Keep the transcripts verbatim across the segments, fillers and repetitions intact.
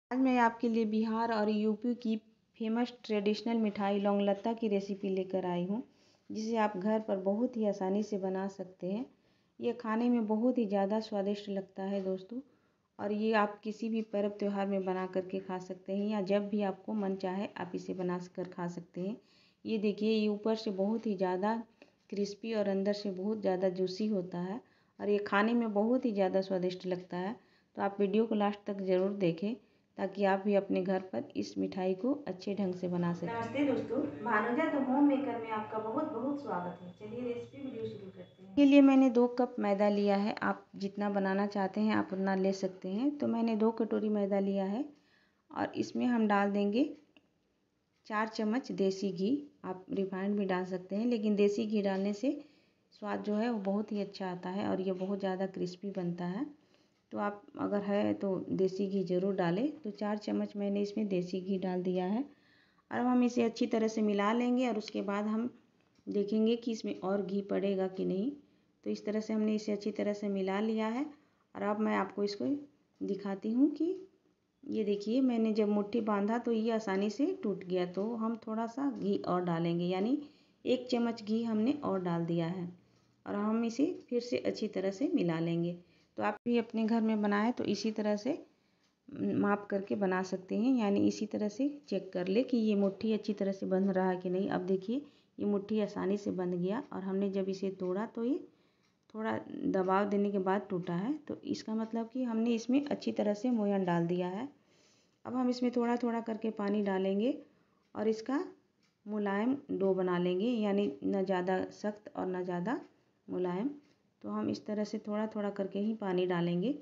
आज मैं आपके लिए बिहार और यूपी की फेमस ट्रेडिशनल मिठाई लौंगलत्ता की रेसिपी लेकर आई हूँ, जिसे आप घर पर बहुत ही आसानी से बना सकते हैं। ये खाने में बहुत ही ज़्यादा स्वादिष्ट लगता है दोस्तों, और ये आप किसी भी पर्व त्योहार में बना करके खा सकते हैं, या जब भी आपको मन चाहे आप इसे बना कर खा सकते हैं। ये देखिए, ये ऊपर से बहुत ही ज़्यादा क्रिस्पी और अंदर से बहुत ज़्यादा जूसी होता है, और ये खाने में बहुत ही ज़्यादा स्वादिष्ट लगता है। तो आप वीडियो को लास्ट तक ज़रूर देखें, ताकि आप भी अपने घर पर इस मिठाई को अच्छे ढंग से बना सकें। नमस्ते दोस्तों, भानुजा द होम मेकर में आपका बहुत बहुत स्वागत है। चलिए रेसिपी वीडियो शुरू करते हैं। इसके लिए मैंने दो कप मैदा लिया है। आप जितना बनाना चाहते हैं आप उतना ले सकते हैं। तो मैंने दो कटोरी मैदा लिया है, और इसमें हम डाल देंगे चार चम्मच देसी घी। आप रिफाइंड भी डाल सकते हैं, लेकिन देसी घी डालने से स्वाद जो है वो बहुत ही अच्छा आता है, और ये बहुत ज़्यादा क्रिस्पी बनता है। तो आप अगर है तो देसी घी ज़रूर डालें। तो चार चम्मच मैंने इसमें देसी घी डाल दिया है। अब हम इसे अच्छी तरह से मिला लेंगे, और उसके बाद हम देखेंगे कि इसमें और घी पड़ेगा कि नहीं। तो इस तरह से हमने इसे अच्छी तरह से मिला लिया है, और अब मैं आपको इसको दिखाती हूँ कि ये देखिए, मैंने जब मुट्ठी बांधा तो ये आसानी से टूट गया। तो हम थोड़ा सा घी और डालेंगे, यानी एक चम्मच घी हमने और डाल दिया है, और हम इसे फिर से अच्छी तरह से मिला लेंगे। तो आप भी अपने घर में बनाएं तो इसी तरह से माप करके बना सकते हैं, यानी इसी तरह से चेक कर ले कि ये मुट्ठी अच्छी तरह से बंध रहा है कि नहीं। अब देखिए, ये मुट्ठी आसानी से बंध गया, और हमने जब इसे तोड़ा तो ये थोड़ा दबाव देने के बाद टूटा है। तो इसका मतलब कि हमने इसमें अच्छी तरह से मोयन डाल दिया है। अब हम इसमें थोड़ा थोड़ा करके पानी डालेंगे, और इसका मुलायम डो बना लेंगे, यानी न ज़्यादा सख्त और न ज़्यादा मुलायम। तो हम इस तरह से थोड़ा थोड़ा करके ही पानी डालेंगे,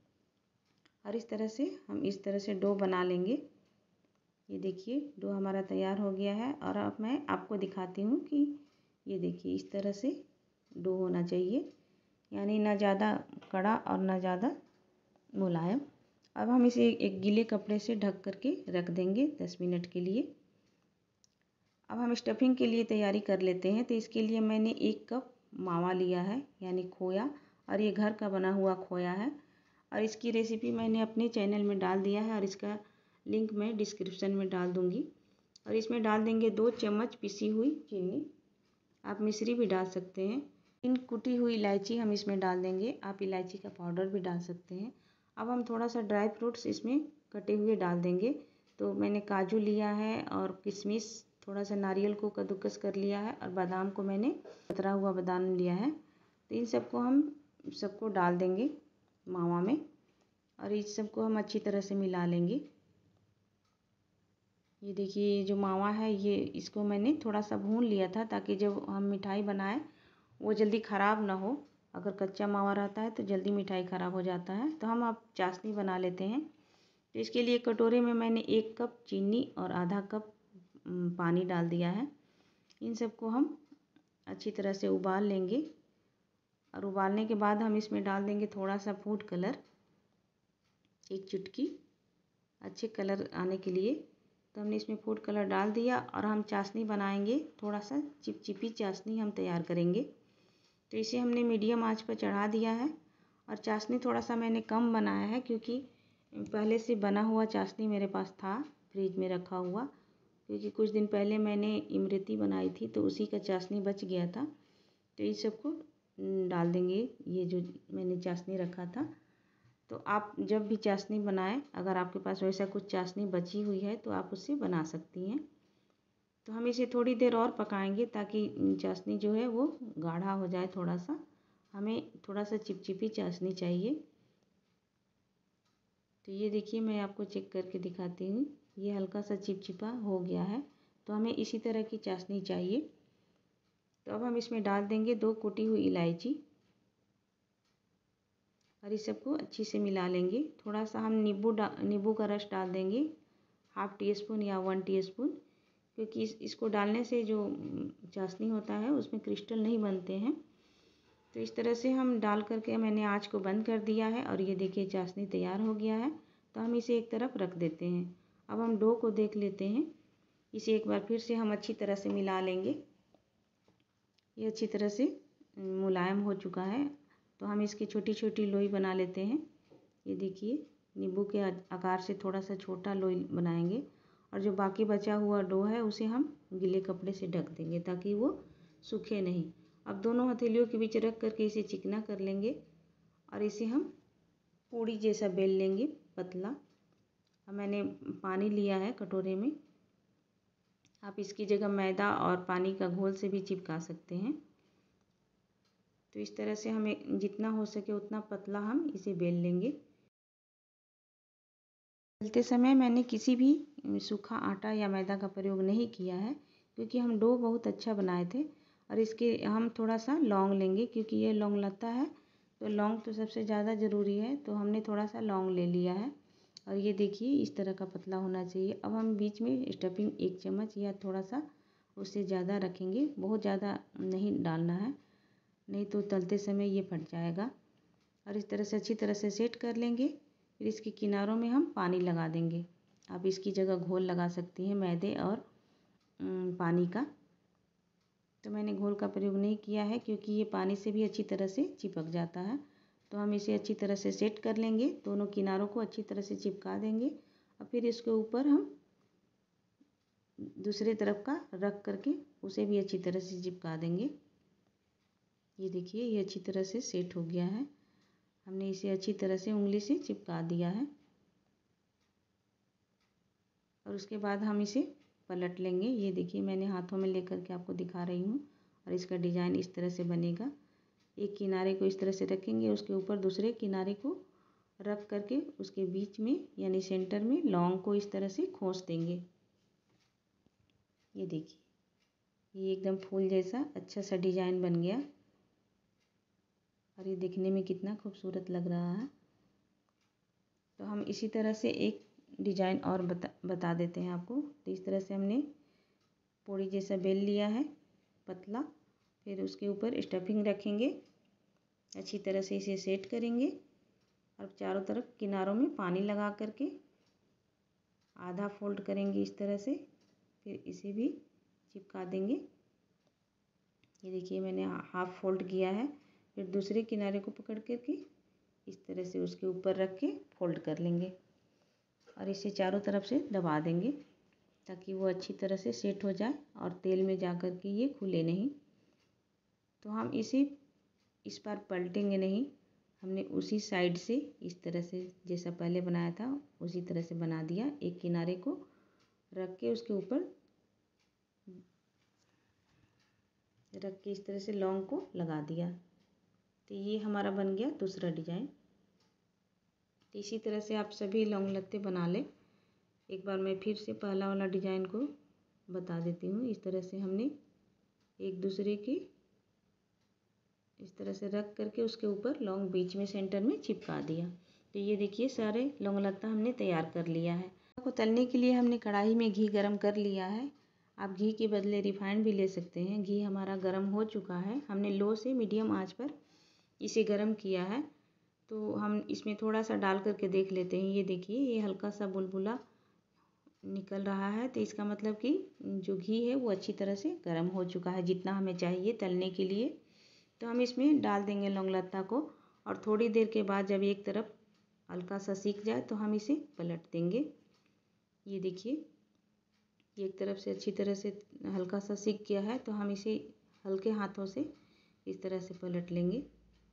और इस तरह से हम इस तरह से डो बना लेंगे। ये देखिए, डो हमारा तैयार हो गया है, और अब मैं आपको दिखाती हूँ कि ये देखिए, इस तरह से डो होना चाहिए, यानी ना ज़्यादा कड़ा और ना ज़्यादा मुलायम। अब हम इसे एक गीले कपड़े से ढक करके रख देंगे दस मिनट के लिए। अब हम स्टफिंग के लिए तैयारी कर लेते हैं। तो इसके लिए मैंने एक कप मावा लिया है, यानी खोया, और ये घर का बना हुआ खोया है। और इसकी रेसिपी मैंने अपने चैनल में डाल दिया है, और इसका लिंक मैं डिस्क्रिप्शन में डाल दूँगी। और इसमें डाल देंगे दो चम्मच पिसी हुई चीनी। आप मिश्री भी डाल सकते हैं। इन कुटी हुई इलायची हम इसमें डाल देंगे। आप इलायची का पाउडर भी डाल सकते हैं। अब हम थोड़ा सा ड्राई फ्रूट्स इसमें कटे हुए डाल देंगे। तो मैंने काजू लिया है, और किशमिश, थोड़ा सा नारियल को कद्दूकस कर लिया है, और बादाम को मैंने कतरा हुआ बादाम लिया है। तो इन सबको हम सबको डाल देंगे मावा में, और इस सबको हम अच्छी तरह से मिला लेंगे। ये देखिए, ये जो मावा है, ये इसको मैंने थोड़ा सा भून लिया था, ताकि जब हम मिठाई बनाएं वो जल्दी ख़राब ना हो। अगर कच्चा मावा रहता है तो जल्दी मिठाई ख़राब हो जाता है। तो हम अब चाशनी बना लेते हैं। तो इसके लिए कटोरे में मैंने एक कप चीनी और आधा कप पानी डाल दिया है। इन सबको हम अच्छी तरह से उबाल लेंगे, और उबालने के बाद हम इसमें डाल देंगे थोड़ा सा फूड कलर, एक चुटकी, अच्छे कलर आने के लिए। तो हमने इसमें फूड कलर डाल दिया, और हम चाशनी बनाएंगे। थोड़ा सा चिपचिपी चाशनी हम तैयार करेंगे। तो इसे हमने मीडियम आंच पर चढ़ा दिया है, और चाशनी थोड़ा सा मैंने कम बनाया है, क्योंकि पहले से बना हुआ चाशनी मेरे पास था फ्रिज में रखा हुआ। क्योंकि कुछ दिन पहले मैंने इमरती बनाई थी, तो उसी का चाशनी बच गया था। तो इस सबको डाल देंगे, ये जो मैंने चाशनी रखा था। तो आप जब भी चाशनी बनाएं, अगर आपके पास वैसा कुछ चाशनी बची हुई है तो आप उससे बना सकती हैं। तो हम इसे थोड़ी देर और पकाएंगे, ताकि चाशनी जो है वो गाढ़ा हो जाए। थोड़ा सा हमें थोड़ा सा चिपचिपी चाशनी चाहिए। तो ये देखिए, मैं आपको चेक करके दिखाती हूँ, ये हल्का सा चिपचिपा हो गया है। तो हमें इसी तरह की चाशनी चाहिए। तो अब हम इसमें डाल देंगे दो कुटी हुई इलायची, और इस सबको अच्छी से मिला लेंगे। थोड़ा सा हम नींबू डा नींबू का रस डाल देंगे, हाफ़ टी स्पून या वन टी स्पून, क्योंकि इस इसको डालने से जो चाशनी होता है उसमें क्रिस्टल नहीं बनते हैं। तो इस तरह से हम डाल करके मैंने आँच को बंद कर दिया है, और ये देखिए चाशनी तैयार हो गया है। तो हम इसे एक तरफ रख देते हैं। अब हम डो को देख लेते हैं। इसे एक बार फिर से हम अच्छी तरह से मिला लेंगे। ये अच्छी तरह से मुलायम हो चुका है। तो हम इसकी छोटी छोटी लोई बना लेते हैं। ये देखिए, नींबू के आकार से थोड़ा सा छोटा लोई बनाएंगे और जो बाकी बचा हुआ डो है उसे हम गीले कपड़े से ढक देंगे ताकि वो सूखे नहीं। अब दोनों हथेलियों के बीच रख करके इसे चिकना कर लेंगे और इसे हम पूड़ी जैसा बेल लेंगे पतला। अब मैंने पानी लिया है कटोरे में, आप इसकी जगह मैदा और पानी का घोल से भी चिपका सकते हैं। तो इस तरह से हमें जितना हो सके उतना पतला हम इसे बेल लेंगे। बेलते समय मैंने किसी भी सूखा आटा या मैदा का प्रयोग नहीं किया है क्योंकि हम डो बहुत अच्छा बनाए थे। और इसके हम थोड़ा सा लौंग लेंगे क्योंकि ये लौंग लता है तो लौंग तो सबसे ज़्यादा ज़रूरी है, तो हमने थोड़ा सा लौंग ले लिया है। और ये देखिए इस तरह का पतला होना चाहिए। अब हम बीच में स्टफिंग एक चम्मच या थोड़ा सा उससे ज़्यादा रखेंगे, बहुत ज़्यादा नहीं डालना है नहीं तो तलते समय ये फट जाएगा। और इस तरह से अच्छी तरह से सेट कर लेंगे। फिर इसके किनारों में हम पानी लगा देंगे। आप इसकी जगह घोल लगा सकती हैं मैदे और पानी का। तो मैंने घोल का प्रयोग नहीं किया है क्योंकि ये पानी से भी अच्छी तरह से चिपक जाता है। तो हम इसे अच्छी तरह से सेट कर लेंगे, दोनों किनारों को अच्छी तरह से चिपका देंगे और फिर इसके ऊपर हम दूसरे तरफ का रख करके उसे भी अच्छी तरह से चिपका देंगे। ये देखिए ये अच्छी तरह से सेट हो गया है। हमने इसे अच्छी तरह से उंगली से चिपका दिया है और उसके बाद हम इसे पलट लेंगे। ये देखिए मैंने हाथों में लेकर के आपको दिखा रही हूँ और इसका डिज़ाइन इस तरह से बनेगा। एक किनारे को इस तरह से रखेंगे, उसके ऊपर दूसरे किनारे को रख करके उसके बीच में यानी सेंटर में लौंग को इस तरह से खोस देंगे। ये देखिए ये एकदम फूल जैसा अच्छा सा डिज़ाइन बन गया और ये देखने में कितना खूबसूरत लग रहा है। तो हम इसी तरह से एक डिज़ाइन और बता बता देते हैं आपको। तो इस तरह से हमने पूड़ी जैसा बेल लिया है पतला, फिर उसके ऊपर स्टफिंग रखेंगे, अच्छी तरह से इसे सेट करेंगे और चारों तरफ किनारों में पानी लगा करके आधा फोल्ड करेंगे इस तरह से, फिर इसे भी चिपका देंगे। ये देखिए मैंने हाफ फोल्ड किया है, फिर दूसरे किनारे को पकड़ करके इस तरह से उसके ऊपर रख के फोल्ड कर लेंगे और इसे चारों तरफ से दबा देंगे ताकि वो अच्छी तरह से सेट हो जाए और तेल में जा कर के ये खुले नहीं। तो हम इसे इस बार पलटेंगे नहीं, हमने उसी साइड से इस तरह से जैसा पहले बनाया था उसी तरह से बना दिया। एक किनारे को रख के उसके ऊपर रख के इस तरह से लौंग को लगा दिया। तो ये हमारा बन गया दूसरा डिज़ाइन। तो इसी तरह से आप सभी लौंग लत्ते बना लें। एक बार मैं फिर से पहला वाला डिज़ाइन को बता देती हूँ। इस तरह से हमने एक दूसरे की इस तरह से रख करके उसके ऊपर लौंग बीच में सेंटर में चिपका दिया। तो ये देखिए सारे लौंग लत्ता हमने तैयार कर लिया है। को तलने के लिए हमने कढ़ाई में घी गरम कर लिया है। आप घी के बदले रिफाइंड भी ले सकते हैं। घी हमारा गरम हो चुका है, हमने लो से मीडियम आंच पर इसे गरम किया है। तो हम इसमें थोड़ा सा डाल करके देख लेते हैं। ये देखिए ये हल्का सा बुलबुला निकल रहा है, तो इसका मतलब कि जो घी है वो अच्छी तरह से गर्म हो चुका है जितना हमें चाहिए तलने के लिए। तो हम इसमें डाल देंगे लौंग लत्ता को और थोड़ी देर के बाद जब एक तरफ हल्का सा सीख जाए तो हम इसे पलट देंगे। ये देखिए एक तरफ से अच्छी तरह से हल्का सा सीख गया है, तो हम इसे हल्के हाथों से इस तरह से पलट लेंगे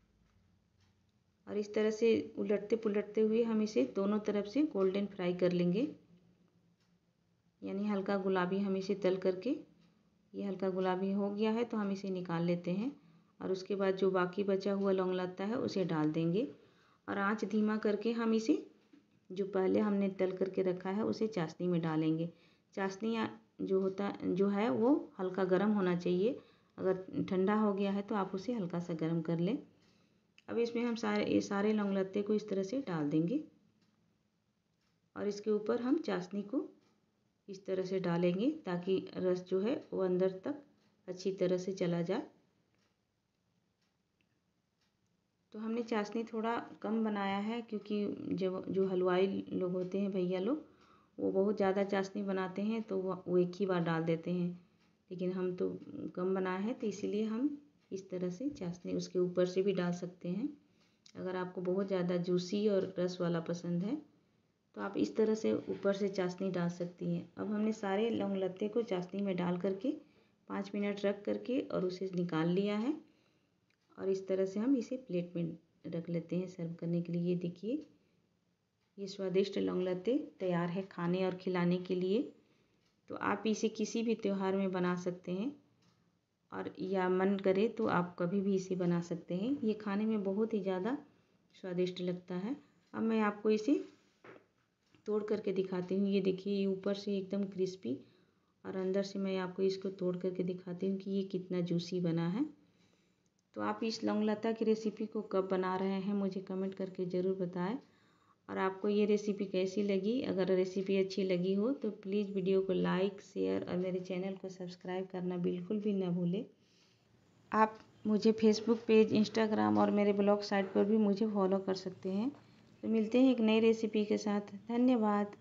और इस तरह से उलटते पुलटते हुए हम इसे दोनों तरफ से गोल्डन फ्राई कर लेंगे, यानी हल्का गुलाबी हम इसे तल करके ये हल्का गुलाबी हो गया है तो हम इसे निकाल लेते हैं और उसके बाद जो बाकी बचा हुआ लौंग लत्ता है उसे डाल देंगे और आंच धीमा करके हम इसे जो पहले हमने तल करके रखा है उसे चाशनी में डालेंगे। चाशनी जो होता जो है वो हल्का गर्म होना चाहिए, अगर ठंडा हो गया है तो आप उसे हल्का सा गर्म कर लें। अब इसमें हम सारे ये सारे लौंग लत्ते को इस तरह से डाल देंगे और इसके ऊपर हम चाशनी को इस तरह से डालेंगे ताकि रस जो है वो अंदर तक अच्छी तरह से चला जाए। तो हमने चाशनी थोड़ा कम बनाया है क्योंकि जो जो हलवाई लोग होते हैं भैया लोग वो बहुत ज़्यादा चाशनी बनाते हैं तो वो वो एक ही बार डाल देते हैं, लेकिन हम तो कम बनाए हैं तो इसीलिए हम इस तरह से चाशनी उसके ऊपर से भी डाल सकते हैं। अगर आपको बहुत ज़्यादा जूसी और रस वाला पसंद है तो आप इस तरह से ऊपर से चाशनी डाल सकती हैं। अब हमने सारे लौंग लत्ते को चाशनी में डाल करके पाँच मिनट रख करके और उसे निकाल लिया है। और इस तरह से हम इसे प्लेट में रख लेते हैं सर्व करने के लिए। ये देखिए, ये स्वादिष्ट लौंग लत्ते तैयार है खाने और खिलाने के लिए। तो आप इसे किसी भी त्योहार में बना सकते हैं, और या मन करे तो आप कभी भी इसे बना सकते हैं। ये खाने में बहुत ही ज़्यादा स्वादिष्ट लगता है। अब मैं आपको इसे तोड़ करके दिखाती हूँ। ये देखिए, ये ऊपर से एकदम क्रिस्पी और अंदर से मैं आपको इसको तोड़ करके दिखाती हूँ कि ये कितना जूसी बना है। तो आप इस लौंग लत्ता की रेसिपी को कब बना रहे हैं मुझे कमेंट करके ज़रूर बताएं। और आपको ये रेसिपी कैसी लगी? अगर रेसिपी अच्छी लगी हो तो प्लीज़ वीडियो को लाइक, शेयर और मेरे चैनल को सब्सक्राइब करना बिल्कुल भी ना भूलें। आप मुझे फेसबुक पेज, इंस्टाग्राम और मेरे ब्लॉग साइट पर भी मुझे फॉलो कर सकते हैं। तो मिलते हैं एक नई रेसिपी के साथ। धन्यवाद।